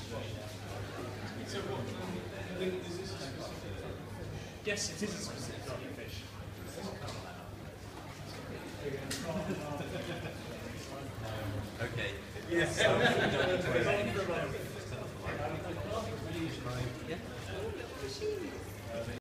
So what, is this a specific? Yes, it is a specific type of fish. Okay. Yes. Yeah.